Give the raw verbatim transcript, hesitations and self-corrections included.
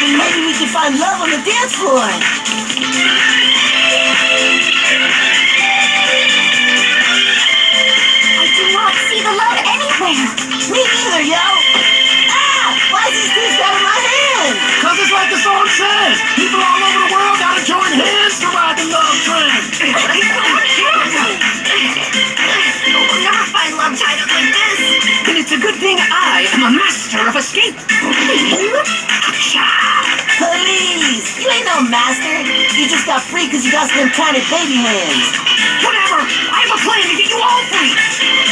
Maybe we can find love on the dance floor. I do not see the love anywhere. Me neither, yo. Ah! Why is this piece out of my hand? Cause it's like the song says, people all over the world gotta join hands to ride the love train. We'll never find love tied up like this. Then it's a good thing I am a master of escape. Please! You ain't no master. You just got free because you got some tiny baby hands. Whatever! I have a plan to get you all free!